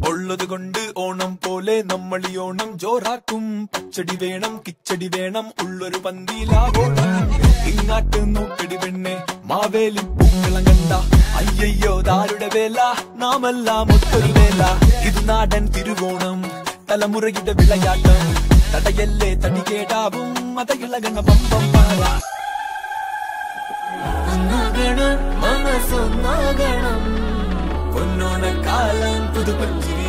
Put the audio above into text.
ഉള്ളത് കൊണ്ട് ഓണം പോലെ നമ്മൾ ഈ ഓണം ജോറാക്കും. പച്ചടി വേണം കിച്ചടി വേണം ഉള്ളൊരു പന്തിയിലാവോണം. ഇങ്ങാട്ട് നോക്കടി പെണ്ണെ മാവേലി പൂക്കളം കണ്ട. അയ്യയ്യോ താരുടെ വേല നാമെല്ലാം ഒത്തൊരു വേല. ഇത് നാടൻ തിരുവോണം തലമുറയുടെ വിളയാട്ടം. തടയല്ലേ തടി കേടാവും അതയിളകണ പമ്പം പാട. മനസ്സൊന്നാകണം പൊന്നോണക്കാലം പുതുപഞ്ചി